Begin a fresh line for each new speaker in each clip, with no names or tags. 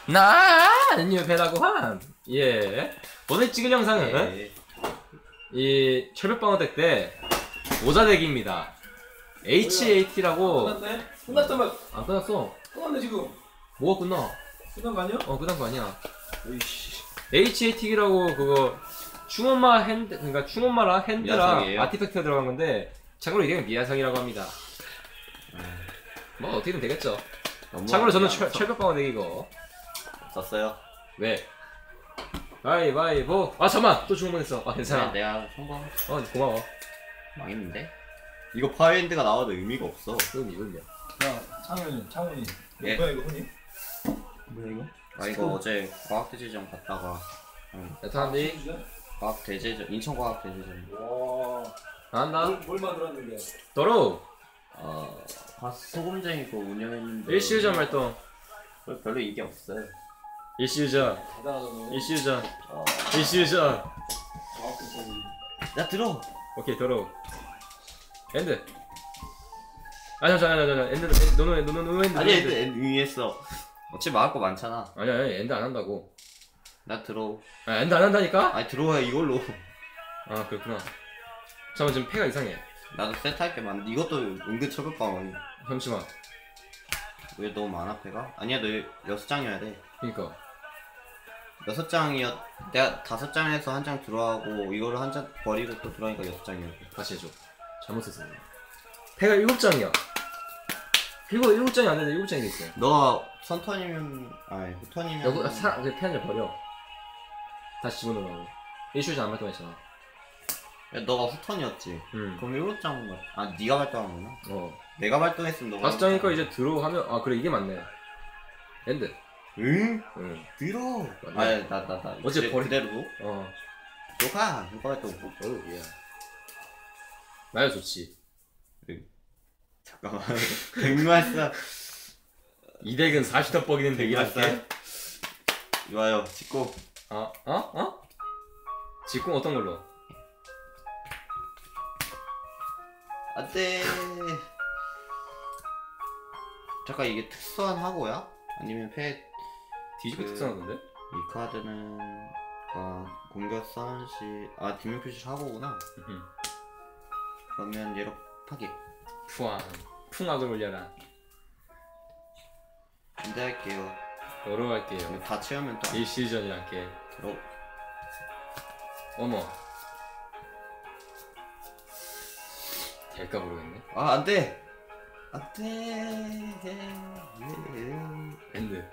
나는 배라고 함. 예. 오늘 찍을 영상은
네.
이 철벽방어대 때 모자대기입니다. HAT라고.
끝났네? 끝났다면
안 끝났어.
끝났네 지금.
뭐가 끝나?
끝난 거 아니야?
끝난 거 아니야.
에이씨.
HAT라고 그거 충원마 핸드, 그러니까 충원마랑 핸드랑
미야성이에요?
아티팩트가 들어간 건데 참고로 이게 미야성이라고 합니다. 뭐 어떻게든 되겠죠. 참고로 저는 철벽방어대기고.
졌어요.
왜? 가위바위보. 아 잠만 또 주문했어. 아 괜찮아.
내가 성공.
고마워.
망했는데? 이거 파워핸드가 나와도 의미가 없어.
의미야.
야 창훈이.
예.
뭐야 이거 흔히?
뭐야 이거? 아 이거 어제 과학대제전 갔다가
애타한디
과학대제전 인천과학대제전
와.
나간다.
뭘 만들었는데?
도로
소금쟁이 그 운영했는데
일시유전 활동.
별로 이게 없어요.
일시유전.
대단하다 너.
일시유전.
어.
일시유전.
야 들어.
오케이 도로. 엔드. 아 잠깐 엔드. 노노 엔드.
아니 엔드 의미했어. 어차피 막을 거 많잖아.
아니야 엔드 안 한다고.
나 들어.
아 엔드 안 한다니까?
아니 들어와 이걸로.
아 그렇구나. 잠깐 지금 패가 이상해.
나도 세트할 게 많은데 이것도 은근 철벽방어니.
잠시만.
왜 너무 많아 패가? 아니야 너 6장이어야 돼.
그니까
6장이었. 내가 5장에서 한 장 들어가고 이거를 한 장 버리고 또 들어가니까 6장이었고.
다시 해줘. 잘못했어. 패가 7장이야. 그리고 7장이 안 되는데 7장이 됐어.
너가 선턴이면 아니 후턴이면
여기 패 한 장 버려. 다시 집어넣으라고. 일주일 안 발동했잖아.
야, 너가 후턴이었지.
응.
그럼 7장 아 네가 발동한 거나? 내가 발동했으면 너가
5장이니까 이제 들어오 하면 아 그래 이게 맞네. 엔드.
응?
응.
들어.
맞네.
아니 나
어제 버리-
그대로 둬? 너가 누가 발동
어우 예. 나야 좋지.
잠깐만. 백마사
2덱은 40턴 뻑이는 덱이랄게.
좋아요. 짓고
직공 어떤 걸로?
안돼. 잠깐 이게 특수한 하고야? 아니면 패
뒤집어
그-
특성하던데?
이 카드는 공격 선시 뒷면 표시 하고구나. 그러면 얘로 파기.
풍악을 올려라.
근데 할게요.
여러 갈게요.
다 채우면 또
일시전이랄게.
들어.
어머. 될까 모르겠네.
안돼. 안돼.
엔드.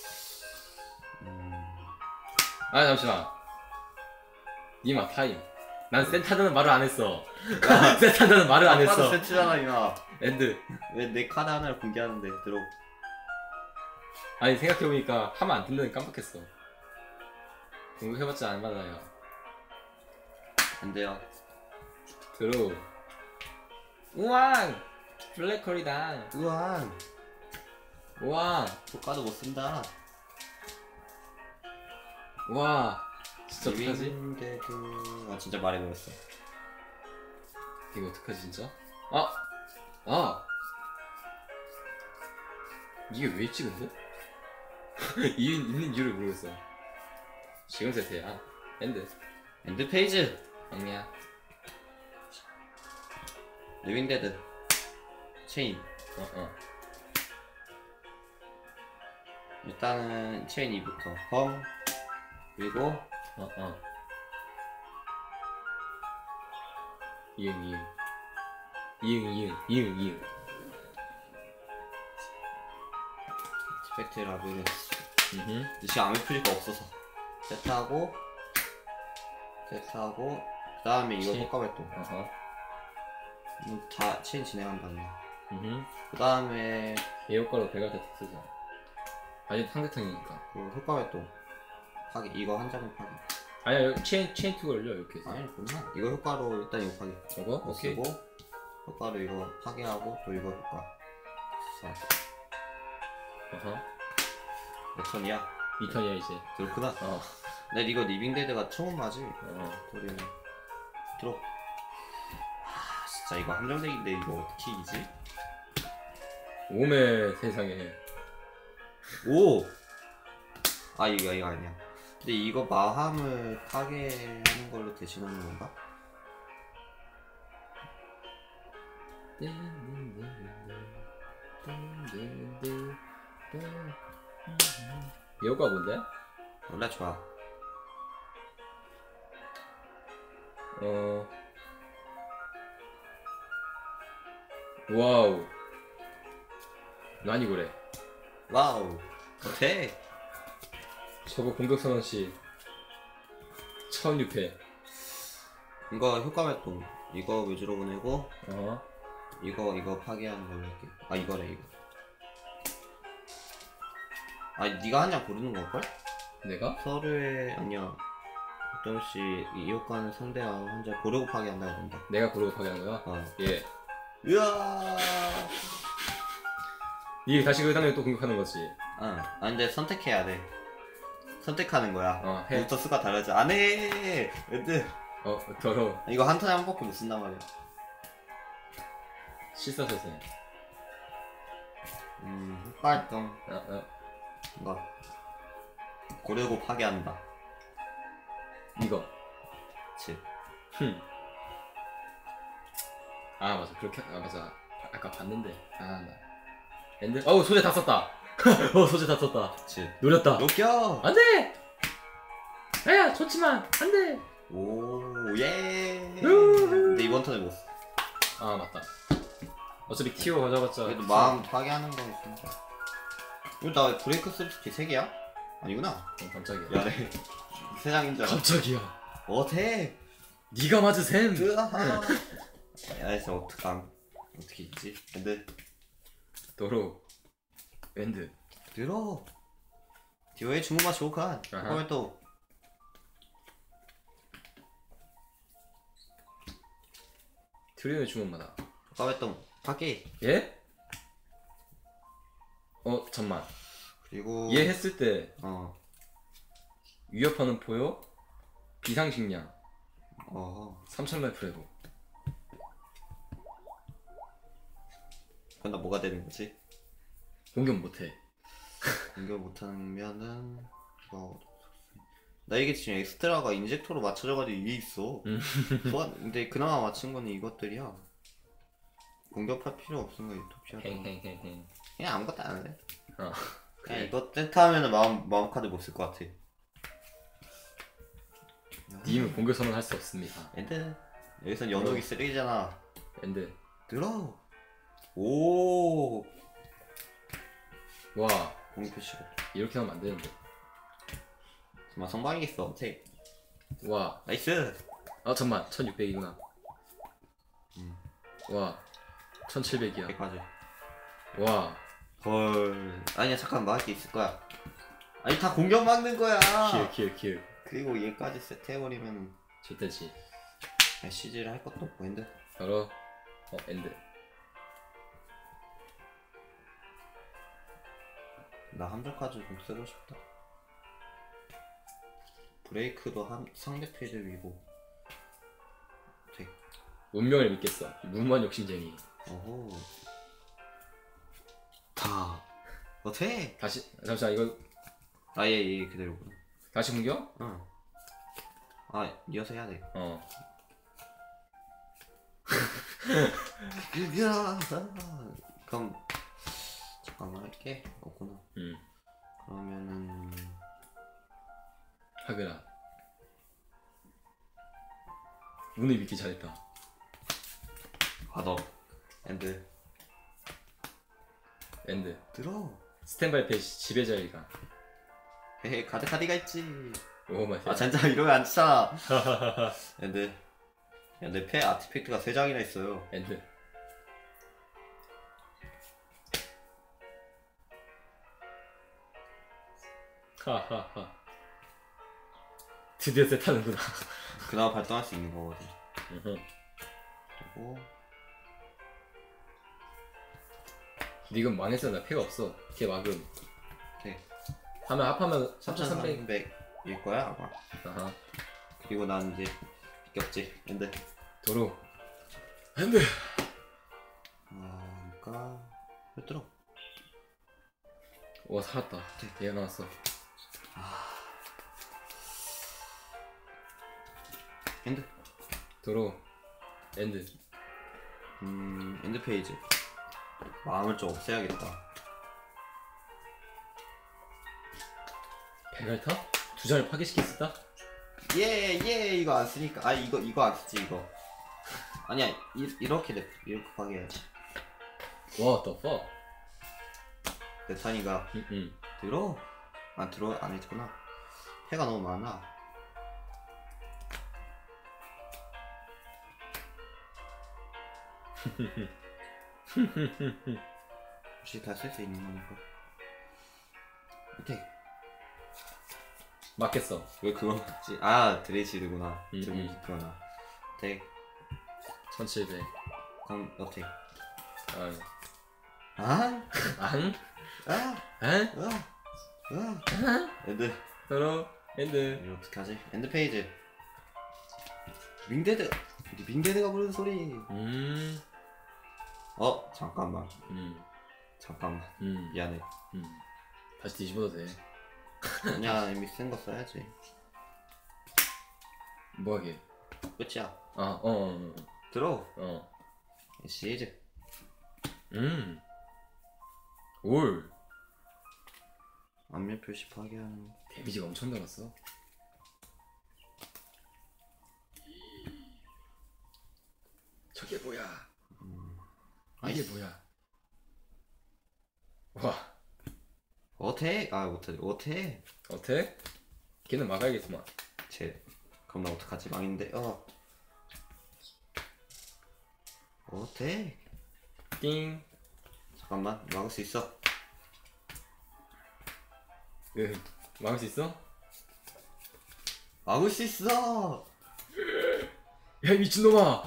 아 잠시만. 니마 타임. 난 센타드는 말을 안 했어. 센타드는 말을 안 했어.
세트잖아 이마.
엔드.
왜 내 카드 하나를 공개하는데 들어.
아니 생각해보니까 하면 안 된다는 깜빡했어. 공격해봤자 안 받아요.
안 돼요.
들어. 우왕! 블랙홀이다.
우와.
우왕!
효과도 못 쓴다.
와. 진짜 어떡하지?
리빙데드. 진짜 말해버렸어.
이거 어떡하지 진짜? 이게 왜 있지 근데? 있는 이유를 모르겠어. 지금 세트야. 엔드.
엔드 페이지.
막내야.
리빙데드. 체인. 일단은 체인 2부터 펑. 그리고
이응.
스펙트 라비린스. 지금 아무 표시가 없어서 세트하고 그 다음에 이거
체인.
효과 발동. 다 체인 진행한다네. 그 다음에
얘 효과로 배갈 때 쓰자. 아니 상대턴이니까.
그 효과 발동 파기. 이거 한 장은 파기.
아니야 여기 체인 투 걸려 이렇게 해서.
아니 그러면 이거 효과로 일단 이거 파기.
저거? 오케이.
쓰고 효과로 이거 파괴하고 또 이거 효과. 몇 턴이야?
2턴이야 이제.
그렇구나. 근데 이거 리빙데드가 처음 맞지? 소리는 들어. 진짜 이거 함정덱인데 이거 어떻게 이기지?
오메 세상에.
오! 아 이거 아니야. 근데 이거 마함을 파괴하는 걸로 대신하는 건가?
여우가 뭔데?
원래 좋아.
와우. 많이 그래.
와우. 오케이.
저거 공격 선언시 1006회.
이거 효과 발동. 이거 위주로 보내고 이거 파괴하는 걸로 할게. 아 이거래 이거. 아 네가 한 장 고르는 걸걸?
내가?
서류에 아니야. 가끔씩 이 효과는 상대와 혼자 고르고 파괴한다고 본다.
내가 고르고 파괴하는 거야? 예.
으아.
이게 다시 그 상대를 또 공격하는 거지.
아 근데 선택해야 돼. 선택하는 거야.
해.
부터 수가 다르지. 안 해. 근데
더러워.
이거 한 턴에 한 번밖에 못 쓴단 말이야.
실사서세.
빨똥. 이거 고르고 파괴한다.
이거.
그치.
아 맞아 그렇게 맞아 아까 봤는데 나 엔드 소재 다 썼다. 소재 다 썼다.
그치.
노렸다.
녹여.
안돼. 야 좋지만 안돼.
오 예. 근데 이번 턴에 못 써.
아 맞다. 어차피 티오 가져봤자.
그래도 마음 파괴하는 거 있으니까. 이거 나 브레이크 스루스키 3개야? 아니구나.
깜짝이야.
미안해. 3장인 줄 알아.
깜짝이야.
어때?
네가 맞으셈.
으아하. 야 진짜 어떡함. 어떻게 있지? 엔드
도로 엔드
들어. 디오의 주문마 조칸. 그러면 또
트리오의 주문마다
까발동 파괴.
예? 잠만.
그리고
얘 했을 때 위협하는 포효 비상식량 3000라이프레도.
그럼 나 뭐가 되는 거지?
공격 못해.
공격 못하면은 나 이게 지금 엑스트라가 인젝터로 맞춰져가지고 이게 있어. 근데 그나마 맞춘 거는 이것들이야. 공격할 필요 없은 거 유토피아. 그냥 아무것도 안 해. 그냥
그래.
이거 세트하면은 마음 카드 못 쓸 것 같아.
님은 공격 선언 할 수 없습니다.
엔드. 여기선 연옥이 쓰레기잖아.
엔드.
들어. 오.
와
공격 표시가.
이렇게 하면 안 되는데.
정말 성방이겠어. 어때?
와.
나이스.
잠만 1600이구나. 와 1700이야.
100까지.
와.
헐. 아니야 잠깐 막을 게 있을 거야. 아니 다 공격 막는 거야.
킬.
그리고 얘까지 세트해버리면
좋대지.
CG를 할 것도 없고 엔드.
바로 엔드.
나 함정까지 좀 쓰고 싶다. 브레이크도 상대 필드 위고.
운명을 믿겠어. 무모한 욕심쟁이.
어호. 다. 어때?
다시 잠시만 이거
아예 그대로구나.
다시 공격?
응. 아 이어서 해야 돼. 그럼 잠깐만 할게. 없구나. 그러면은
하그라. 운을 믿기 잘했다.
너 엔드
들어. 스탠바이 페이지 지배자일가.
헤헤 카드가 있지.
오 마이.
진짜 이러면 안 치잖아. 엔드. 야, 내 패 아티팩트가 3장이나 있어요.
엔드. 하하하. 드디어 세트하는구나.
그나마 발동할 수 있는 거거든. 그리고
니금 망했어. 나 패가 없어. 걔 막음.
오케이.
하면 합하면 3300.
3300일 거야 아마.
아하.
그리고 난 이제 격지 엔드.
도로. 엔드.
그러니까 몇 들어?
와 살았다. 얘가 나왔어.
엔드.
도로 엔드.
엔드 페이지. 마음을 좀 없애야겠다.
베갈타? 두 장을 파괴시켰었다?
예 이거 안 쓰니까. 아 이거 안 쓰지 이거. 아니야 이렇게 파괴해야지.
What the fuck?
네타니가 들어? 안 했구나. 해가 너무 많아. 혹시 다 쓸 수 있는 거니까. 어때?
맞겠어.
왜 그건 맞지? 아 드레이시드구나.
음,
저기 그거나. 덱.
1700.
그럼 어때?
아,
아?
앙?
아?
앙?
엔드.
도로 엔드.
이거 어떡하지? 엔드 페이지. 윙데드. 윙데드가 부르는 소리. 잠깐만. 미안해.
다시 뒤집어도 돼.
아니야 이미 쓴 거 써야지.
뭐하게?
끝이야. 들어. 시즈.
올.
안면 표시 파괴하는.
데미지가 엄청 달았어. 저게 뭐야? 이게 뭐야? 와.
어택? 못해. 어택?
어택? 걔는 막아야겠구만.
그럼 나 어떡하지? 망인데. 어택?
띵.
잠깐만 막을 수 있어.
막을 수 있어?
막을 수 있어.
야 미친놈아.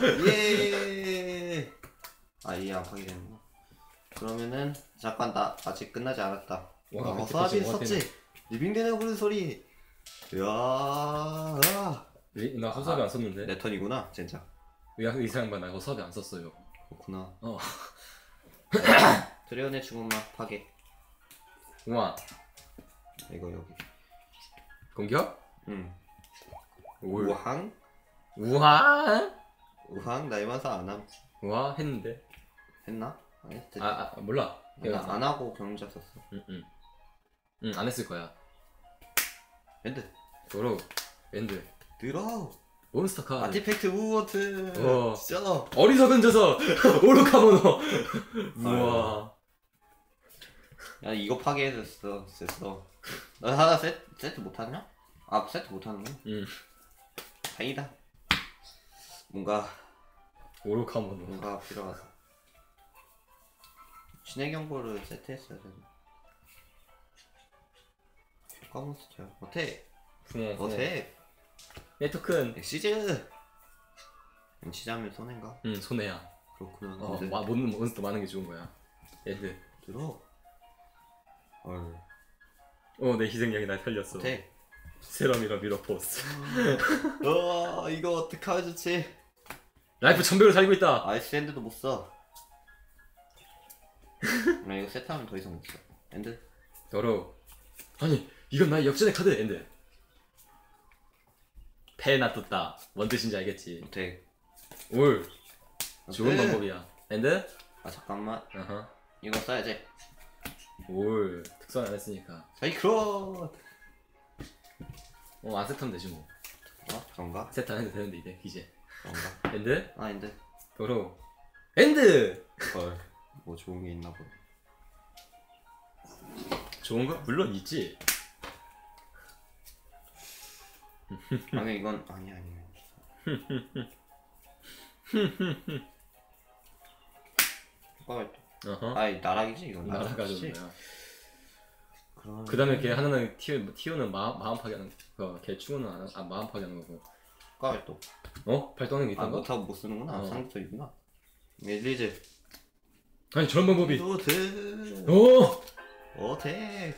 예. 이해 안 파괴되는구나. 그러면은 잠깐 나 아직 끝나지 않았다. 허수아비 썼지? 리빙되는 부른 소리. 이야.
나 허수아비 안 썼는데.
내 턴이구나 진짜.
이 사람만 나 허수아비 안 썼어요.
그렇구나.
어.
드레온의 주문만 파괴.
우와.
이거 여기.
공격?
올. 우항?
우와
나이만사 안함.
우와 했는데.
했나? 안 했지.
몰라.
안 하고 경자 썼어.
안 했을 거야.
엔드.
도로 엔드.
들어.
몬스터 카드.
아티팩트 우워트. 진짜.
어리석은 녀석. 오르카모노. 우와.
야 이거 파괴했어. 너 하나 세트 못하냐? 세트 못하는구나. 다행이다. 뭔가 필요하다. 신의 경보를 세트했어야 되나? 효과 몬스터야. 어때?
내 토큰.
엑시즈. 엔치자면 손해인가?
손해야.
그렇구나.
몬스터 많은 게 좋은 거야. 엔드.
들어.
내 희생양이 날 살렸어.
어때?
세럼이라 미러포스.
이거 어떡하면 좋지?
라이프 1000배로 살고 있다.
아이스핸드도 못 써. 나 이거 세트하면 더 이상 못 써. 엔드.
더러워. 아니 이건 나의 역전의 카드. 엔드. 패 놔뒀다. 뭔 뜻인지 알겠지.
어때?
올. 좋은 방법이야. 엔드.
잠깐만. 이거 써야지.
올. 특선 안 했으니까.
사이클론.
안 세트하면 되지 뭐.
그런가?
세트 안 해도 되는데 이제.
그런가?
엔드.
엔드.
더러워. 엔드.
뭐 좋은 게 있나 보네.
좋은 거? 물론 있지.
아니 이건 아니야. 나락이지 이건.
나락가져 거야. 그 다음에 걔 하나는 티오는 마음 파괴하는 거, 걔 충원은 마음 파괴하는 거고.
왜 또?
발동하는 게 있던가?
못하고 못 쓰는구나. 상급적이구나. 멜리즈.
아니 저런 방법이.
도트. 어택.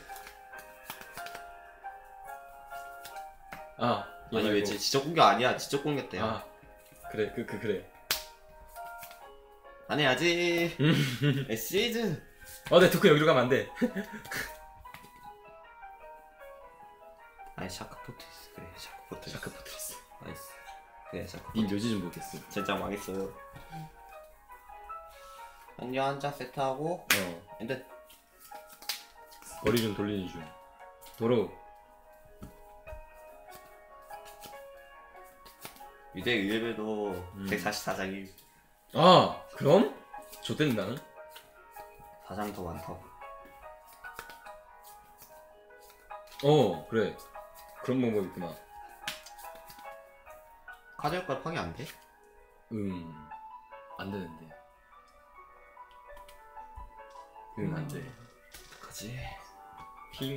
아니 왜 지적 공격 아니야? 지적 공격 때야.
그래 그래.
안 해야지. 시즈.
내 토큰 여기로 가면 안 돼.
샤크포트리스. 그래 샤크포트리스.
나이스.
그래 잠깐.
님 묘지 좀 보겠어.
진짜 망했어요. 현재 한자 세트하고 엔드.
거리 좀 돌리는 중. 도로.
유대 의외도 144장이
아 그럼? 좋댔는 나는?
4장 더 많다고.
그래. 그런 방법 있구나.
카드 효과 파괴 안 돼?
안 되는데. 안 돼.
어떡하지?
핑.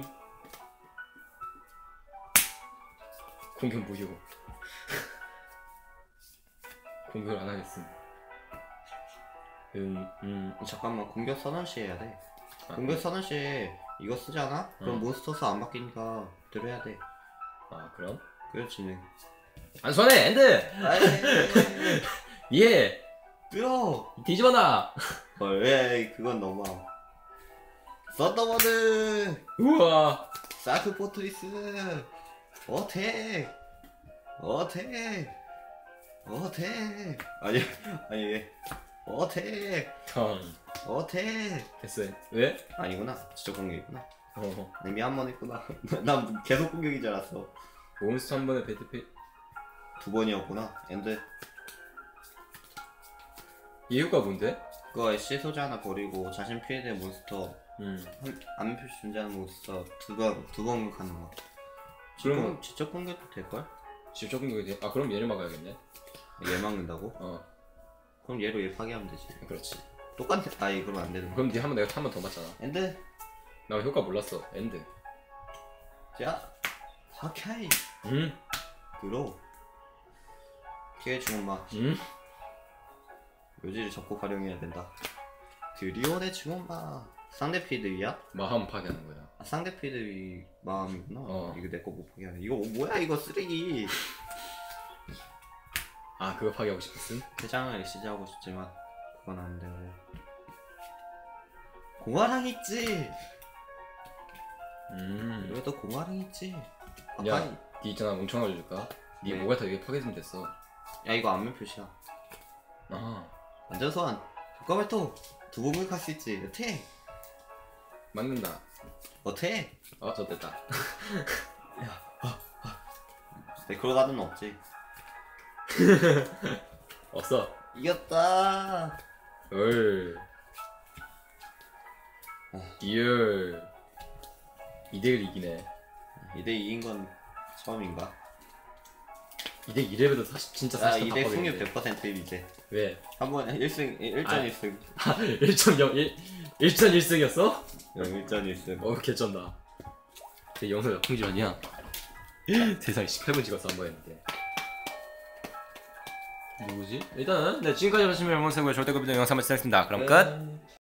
공격 무효. 공격을 안 하겠음.
잠깐만 공격 선언시 해야 돼.
아,
공격 선언시에 이거 쓰잖아? 그럼 몬스터 수 안 바뀌니까 그대로 해야 돼.
아 그럼?
그렇지.
안 손해 엔드. 예.
뛰어.
뒤집어놔.
왜 그건 너무. 썬더버드.
우와.
사크 포트리스. 어택. 아니 왜? 어택.
됐어. 왜?
아니구나. 진짜 공격이구나.
어.
의미 한 번 했구나. 난 계속 공격인 줄 알았어.
몬스터 한 번에 배드페.
2번이었구나. 엔드.
얘 효과 뭔데?
그거 애쉬 소재 하나 버리고 자신 피해된 몬스터 안 표시 존재하는 몬스터 두 번 공격하는 거.
그러면
직접 공격도 될걸?
직접 공격이 돼? 아 그럼 얘를 막아야겠네.
얘 막는다고? 그럼 얘로 얘 파괴하면 되지.
그렇지.
똑같아. 아이 그러면 안 되는 거.
그럼 니 한 번 내가 한 번 더 맞잖아.
엔드.
나 효과 몰랐어. 엔드.
자. 오케이. 들어. 피해 주는 마. 묘지를 적극 활용해야 된다. 드리온의 증원마. 상대 피드위야?
마음 파괴하는 거야.
아, 상대 피드위 마음이구나. 이거 내 거 못 파괴하네. 이거 뭐야 이거 쓰레기.
아 그거 파괴하고 싶었음?
회장을 시지하고 싶지만 그건 안 되고. 공화랑 있지. 왜 또 공화랑 있지?
야, 니 있잖아 뭉청 알려줄까? 니
네.
뭐가 다 이게 파괴되면 됐어.
야 이거 안면 표시야. 완전 소환. 효과 발동. 2번 공격할 수 있지. 어택.
맞는다.
어택.
저 됐다.
네크로가드는 없지.
없어.
이겼다.
얼. 리얼. 2대1 이기네.
2대 2인 건 처음인가?
2대 2렙에도 사실 진짜
아,
40다
2대 승률
파괴했는데.
100%임 이제.
왜?
한번 1승 1전 1승.
1전 1승이었어?
1전 1승.
개쩐다. 제 영상 몇 분 전이야? 세상에 18분 찍었어 한 번 했는데. 누구지? 일단은 네 지금까지 보시면 영상을 절대 급비전 영상을 시작했습니다. 그럼 끝!